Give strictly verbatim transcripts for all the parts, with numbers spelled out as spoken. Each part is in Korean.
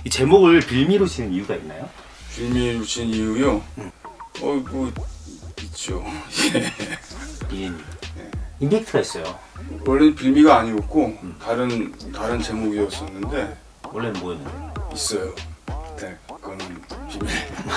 이 제목을 빌미로 지은 이유가 있나요? 빌미로 지은 이유요? 응. 어, 뭐 있죠. 빌미. 네. 임팩트가 있어요. 원래 빌미가 아니었고 음. 다른 다른 제목이었었는데 원래는 뭐였는데? 있어요. 네, 그거는 비밀.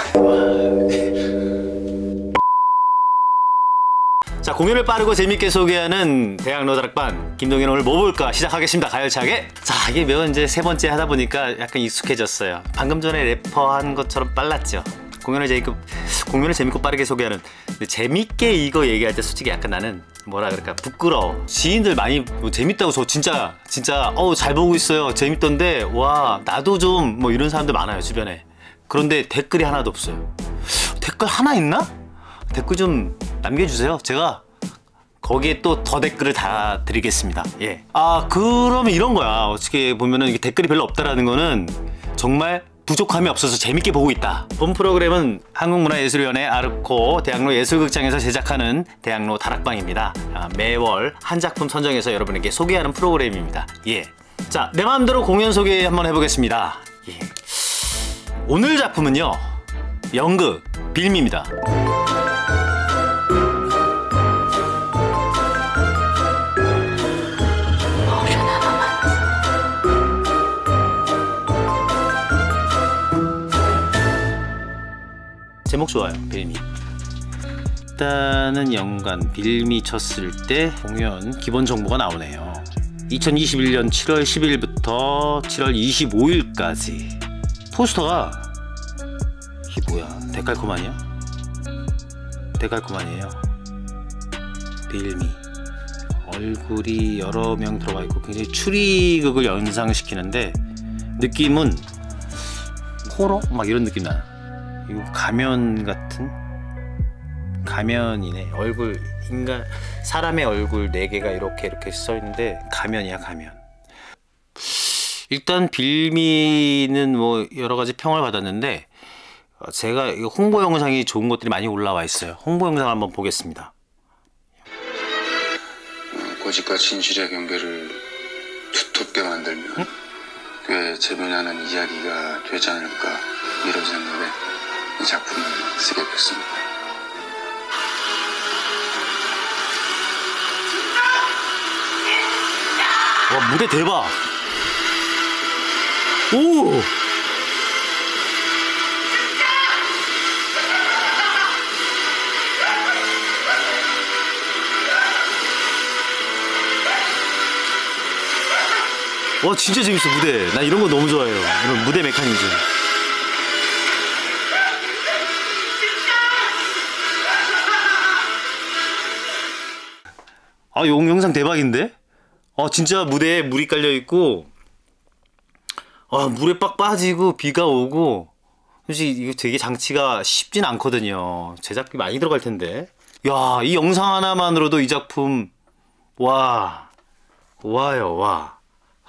자, 공연을 빠르고 재밌게 소개하는 대학로 다락방 김동현 오늘 뭐 볼까 시작하겠습니다. 가열차게. 자, 이게 몇 이제 세 번째 하다 보니까 약간 익숙해졌어요. 방금 전에 래퍼 한 것처럼 빨랐죠. 공연을 재밌고 공연을 재밌고 빠르게 소개하는. 근데 재밌게 이거 얘기할 때 솔직히 약간 나는 뭐라 그럴까 부끄러워. 지인들 많이 뭐 재밌다고 저 진짜 진짜 어 잘 보고 있어요. 재밌던데 와 나도 좀 뭐 이런 사람들 많아요 주변에. 그런데 댓글이 하나도 없어요. 댓글 하나 있나? 댓글 좀 남겨주세요. 제가 거기에 또 더 댓글을 다 드리겠습니다. 예. 아 그러면 이런 거야. 어떻게 보면은 이게 댓글이 별로 없다라는 거는 정말 부족함이 없어서 재밌게 보고 있다. 본 프로그램은 한국문화예술위원회 아르코 대학로 예술극장에서 제작하는 대학로 다락방입니다. 아, 매월 한 작품 선정해서 여러분에게 소개하는 프로그램입니다. 예. 자, 내 마음대로 공연 소개 한번 해보겠습니다. 예. 오늘 작품은요, 연극 빌미입니다. 제목 좋아요. 빌미. 일단은 연간 빌미 쳤을 때 공연 기본 정보가 나오네요. 이천이십일 년 칠월 십일부터 칠월 이십오일까지. 포스터가 이게 뭐야? 데칼코마니야? 데칼코마니에요. 빌미. 얼굴이 여러 명 들어가 있고 굉장히 추리극을 연상시키는데 느낌은 호러? 막 이런 느낌 나요. 이거 가면 같은? 가면이네. 얼굴 인간 사람의 얼굴 네 개가 이렇게 이렇게 써 있는데 가면이야 가면. 일단 빌미는 뭐 여러 가지 평을 받았는데 제가 이거 홍보 영상이 좋은 것들이 많이 올라와 있어요. 홍보 영상 한번 보겠습니다. 거짓과 진실의 경계를 두텁게 만들면 응? 꽤 재미나는 이야기가 되지 않을까 이런 생각에 이 작품을 쓰게 됐습니다. 와 무대 대박! 오! 와 진짜 재밌어 무대. 나 이런 거 너무 좋아해요. 이런 무대 메커니즘. 아, 이 영상 대박인데? 아, 진짜 무대에 물이 깔려있고, 아, 물에 빡 빠지고, 비가 오고, 솔직히 이거 되게 장치가 쉽진 않거든요. 제작비 많이 들어갈 텐데. 야, 이 영상 하나만으로도 이 작품, 와, 와요, 와.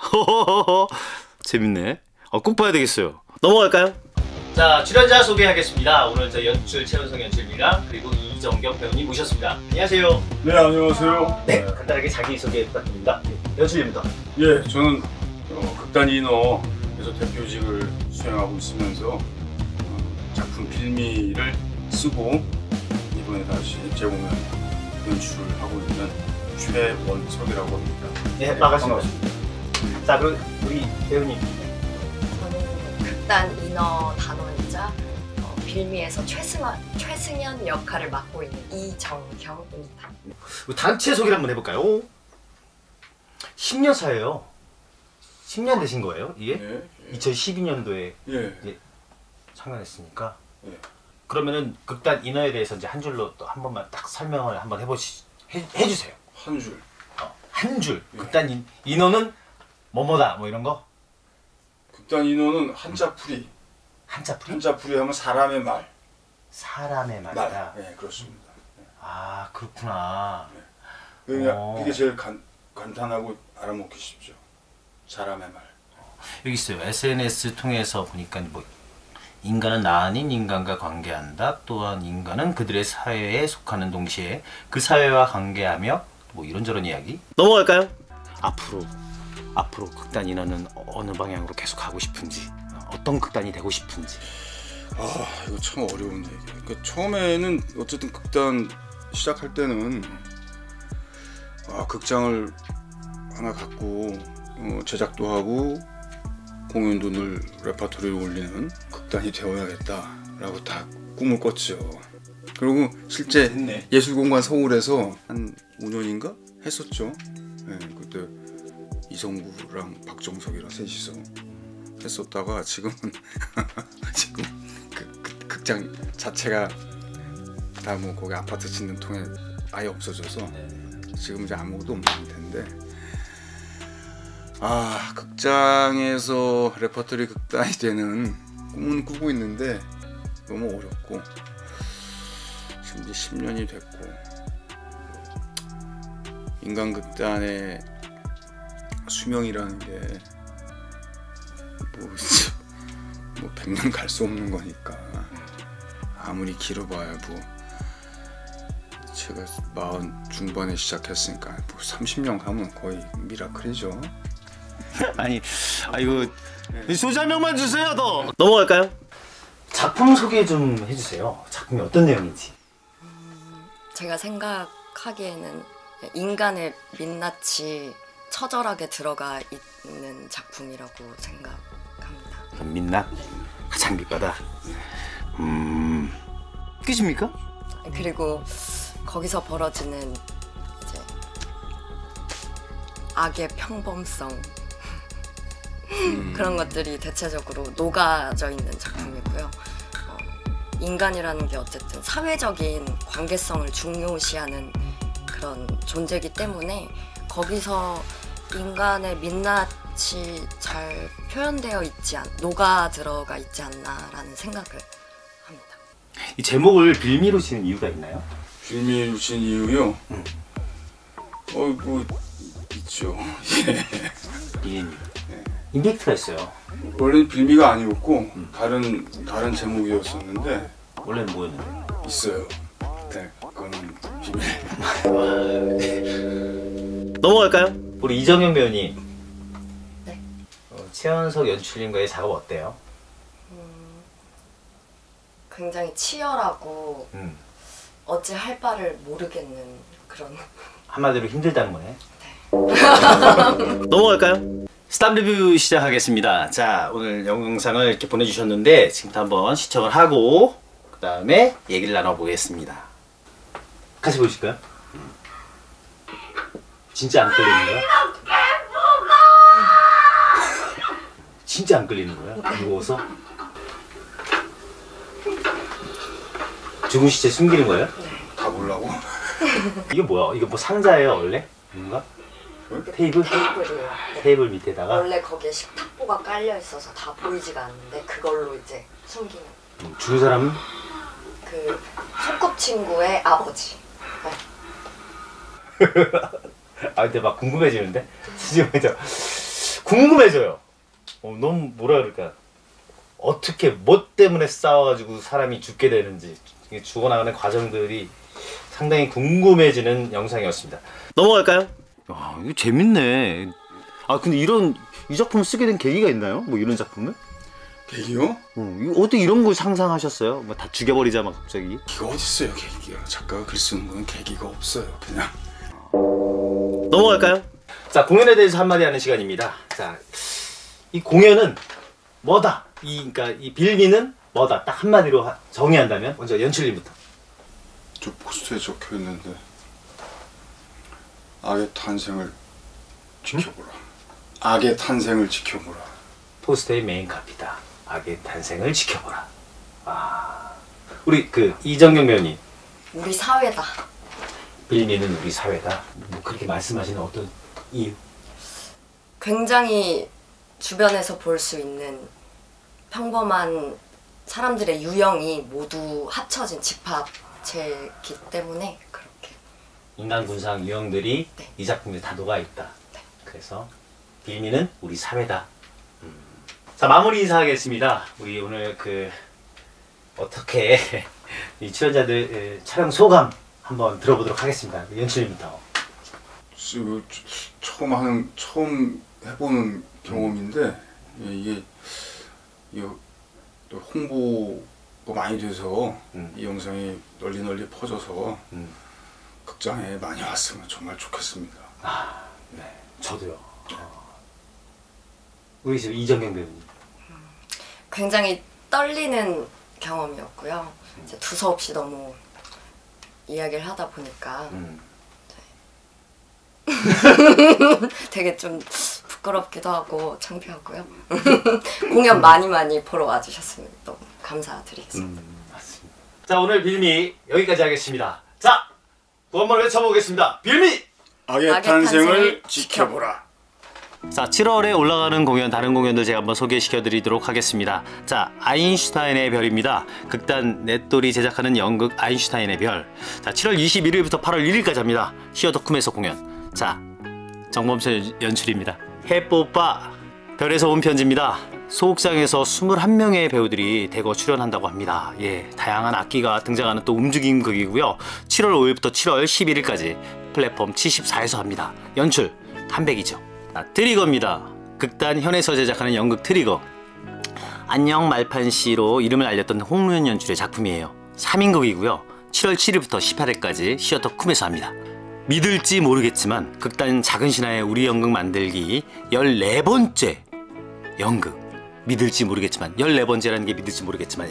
재밌네. 어, 꼭 봐야 되겠어요. 넘어갈까요? 자, 출연자 소개하겠습니다. 오늘 저 연출 최은성 연출이랑 그리고 이정경 배우님 모셨습니다. 안녕하세요. 네, 안녕하세요. 네, 간단하게 자기소개 부탁드립니다. 연출입니다. 예, 저는 어, 극단 인어에서 대표직을 수행하고 있으면서 어, 작품 빌미를 쓰고 이번에 다시 재공연 연출하고 있는 최원석이라고 합니다. 네, 반갑습니다. 자, 그럼 우리 배우님. 저는 극단 인어 단원이자 어, 빌미에서 최승현, 최승현 역할을 맡고 있는 이정경입니다. 단체 소개를 한번 해볼까요? 십 년 차예요. 십 년 되신 거예요, 이게? 예, 예. 이천십이 년도에 예. 이제 참가했으니까. 예. 그러면은 극단 인어에 대해서 이제 한 줄로 또 한 번만 딱 설명을 한번 해보시 해, 해주세요. 한 줄. 어, 한 줄. 예. 극단 인, 인어는 뭐뭐다 뭐 이런 거. 극단 인어는 한자풀이. 한자풀이? 한자풀이 하면 사람의 말. 사람의 말이다. 말. 네, 그렇습니다. 아 그렇구나. 네. 그러니까 어. 그게 제일 간, 간단하고 알아먹기 쉽죠. 사람의 말. 여기 있어요. 에스엔에스 통해서 보니까 뭐 인간은 나 아닌 인간과 관계한다. 또한 인간은 그들의 사회에 속하는 동시에 그 사회와 관계하며 뭐 이런저런 이야기. 넘어갈까요? 앞으로 앞으로 극단 인어는 어느 방향으로 계속 가고 싶은지. 어. 어떤 극단이 되고 싶은지. 아 이거 참 어려운 얘기. 그러니까 처음에는 어쨌든 극단 시작할 때는 아 극장을 하나 갖고 어, 제작도 하고 공연도 늘 레퍼토리를 올리는 극단이 되어야겠다라고 다 꿈을 꿨죠. 그리고 실제 됐네. 예술공간 서울에서 한 오 년인가 했었죠. 네, 그때 이성구랑 박정석이랑 셋이서 했었다가 지금은 지금 그, 그 극장 자체가 다 뭐 거기 아파트 짓는 통에 아예 없어져서 지금 이제 아무것도 없는 상태인데, 아 극장에서 레퍼토리 극단이 되는 꿈은 꾸고 있는데 너무 어렵고 지금 이제 십 년이 됐고 인간극단의 수명이라는 게 뭐, 뭐 백 년 갈 수 없는 거니까 아무리 길어봐야 뭐 제가 마흔 중반에 시작했으니까 뭐 삼십 년 가면 거의 미라클이죠. 아니, 아 이거 소주 한 명만 주세요, 더. 넘어갈까요? 작품 소개 좀 해주세요. 작품이 어떤 내용인지. 제가 생각하기에는 인간의 민낯이 처절하게 들어가 있는 작품이라고 생각합니다. 민낯, 장비바다. 음, 끝입니까? 그리고 거기서 벌어지는 이제 악의 평범성 음. 그런 것들이 대체적으로 녹아져 있는 작품이고요. 어, 인간이라는 게 어쨌든 사회적인 관계성을 중요시하는 그런 존재이기 때문에 거기서 인간의 민낯이 잘 표현되어 있지 않, 녹아 들어가 있지 않나라는 생각을 합니다. 이 제목을 빌미로 지은 이유가 있나요? 빌미로 진 이유요? 음. 어뭐 있죠. 빌미. 임팩트가 있어요. 원래 빌미가 아니었고 음. 다른 다른 제목이었었는데 원래는 뭐였는데? 있어요. 네, 그거는 비밀. 넘어갈까요? 우리 이정현 배우님. 네. 어, 최연석 연출님과의 작업 어때요? 음, 굉장히 치열하고 음. 어찌 할 바를 모르겠는 그런. 한마디로 힘들다는 거네. 넘어갈까요? 스탑 리뷰 시작하겠습니다. 자, 오늘 영상을 이렇게 보내주셨는데 지금부터 한번 시청을 하고 그 다음에 얘기를 나눠보겠습니다. 같이 보실까요? 진짜 안 끌리는 거야? 진짜 안 끌리는 거야? 무거워서? 죽은 시체 숨기는 거예요? 다 보려고? 이게 뭐야? 이거 뭐 상자예요 원래? 뭔가? 테이블? 테이블이에요. 네. 테이블 밑에다가 원래 거기에 식탁보가 깔려 있어서 다 보이지가 않는데 그걸로 이제 숨기는. 음, 죽은 사람은? 그 소꿉친구의 아버지. 네. 아 근데 막 궁금해지는데? 지금 궁금해져요. 어, 너무 뭐라 그럴까? 어떻게 뭐 때문에 싸워가지고 사람이 죽게 되는지 죽어나가는 과정들이 상당히 궁금해지는 영상이었습니다. 넘어갈까요? 아 이거 재밌네. 아 근데 이런 이 작품을 쓰게 된 계기가 있나요? 뭐 이런 작품을? 계기요? 어, 이거 어떻게 이런 걸 상상하셨어요? 뭐 다 죽여버리자 막 갑자기. 계기가 어딨어요 계기가. 작가가 글 쓰는 건 계기가 없어요 그냥. 넘어갈까요? 자 공연에 대해서 한마디 하는 시간입니다. 자 이 공연은 뭐다? 이 그러니까 이 빌미는 뭐다? 딱 한마디로 하, 정의한다면 먼저 연출님부터. 저 포스터에 적혀 있는데 악의 탄생을 지켜보라. 악의 탄생을 지켜보라. 포스터의 메인 카피다. 악의 탄생을 지켜보라. 아 우리 그 이정경 배우님. 우리 사회다. 빌미는 우리 사회다. 뭐 그렇게 말씀하시는 어떤 이유? 굉장히 주변에서 볼 수 있는 평범한 사람들의 유형이 모두 합쳐진 집합체이기 때문에 그렇게. 인간 군상 유형들이 네. 이 작품에 다 녹아 있다. 네. 그래서 빌미는 우리 사회다. 음. 자 마무리 인사하겠습니다. 우리 오늘 그 어떻게 이 출연자들 촬영 소감 한번 들어보도록 하겠습니다. 연출님부터. 저, 처음 하는 처음 해보는 경험인데 예, 이게 이거 또 홍보가 많이 돼서 음. 이 영상이 널리 널리 퍼져서 음. 극장에 많이 왔으면 정말 좋겠습니다. 아, 네, 저도요. 어. 우리 집 이정경 배우님. 굉장히 떨리는 경험이었고요. 이제 두서없이 너무 이야기를 하다 보니까 음. 되게 좀 부끄럽기도 하고 창피하고요. 공연 많이 많이 보러 와주셨으면 너무 감사드리겠습니다. 음, 맞습니다. 자, 오늘 빌미 여기까지 하겠습니다. 자, 또 한 번 외쳐보겠습니다. 빌미! 악의 악의 탄생을 탄생을 지켜보라. 자, 칠월에 올라가는 공연, 다른 공연들 제가 한번 소개시켜드리도록 하겠습니다. 자, 아인슈타인의 별입니다. 극단 넷돌이 제작하는 연극 아인슈타인의 별. 자, 칠월 이십일일부터 팔월 일일까지 합니다. 히어더쿰에서 공연. 자, 정범철 연출입니다. 해뽀빠 별에서 온 편지입니다. 소극장에서 이십일 명의 배우들이 대거 출연한다고 합니다. 예, 다양한 악기가 등장하는 또 움직임 극이고요. 칠월 오일부터 칠월 십일일까지 플랫폼 칠십사에서 합니다. 연출 한백이죠. 자, 트리거입니다. 극단 현에서 제작하는 연극 트리거. 안녕 말판씨로 이름을 알렸던 홍루연 연출의 작품이에요. 삼 인극이고요. 칠월 칠일부터 십팔일까지 히어더쿰에서 합니다. 믿을지 모르겠지만 극단 작은 신화의 우리 연극 만들기 열네 번째 연극. 믿을지 모르겠지만 열네 번째라는 게 믿을지 모르겠지만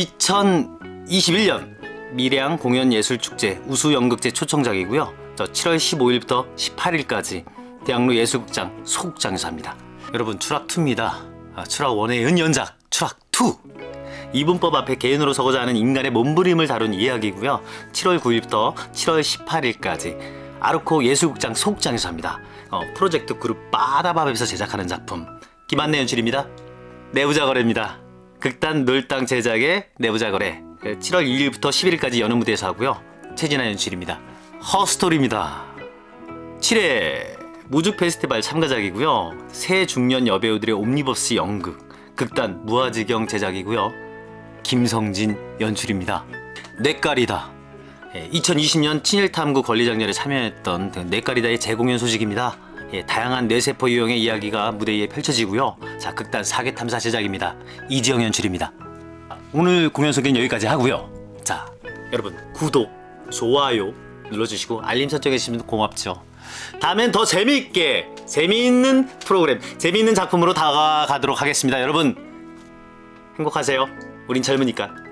이천이십일년 밀양 공연예술축제 우수연극제 초청작이고요. 저 칠월 십오일부터 십팔일까지 대학로 예술극장 소극장에서 합니다. 여러분, 추락이입니다. 아, 추락일의 은연작 추락이. 이분법 앞에 개인으로 서고자 하는 인간의 몸부림을 다룬 이야기고요. 칠월 구일부터 칠월 십팔일까지 아르코 예술극장 소극장에서 합니다. 어, 프로젝트 그룹 빠다밥에서 제작하는 작품. 김한내 연출입니다. 내부자거래입니다. 극단 놀당 제작의 내부자거래. 칠월 이일부터 십일일까지 여느 무대에서 하고요. 최진아 연출입니다. 허스토리입니다. 칠회 무죽 페스티벌 참가작이고요. 새 중년 여배우들의 옴니버스 연극. 극단 무아지경 제작이고요. 김성진 연출입니다. 뇌까리다. 이천이십년 친일탐구 권리장렬에 참여했던 뇌까리다의 재공연 소식입니다. 예, 다양한 뇌세포 유형의 이야기가 무대 위에 펼쳐지고요. 자, 극단 사계탐사 제작입니다. 이지영 연출입니다. 오늘 공연 소개는 여기까지 하고요. 자, 여러분 구독, 좋아요 눌러주시고 알림 설정해주시면 고맙죠. 다음엔 더 재미있게 재미있는 프로그램, 재미있는 작품으로 다가가도록 하겠습니다. 여러분 행복하세요. 우린 젊으니까.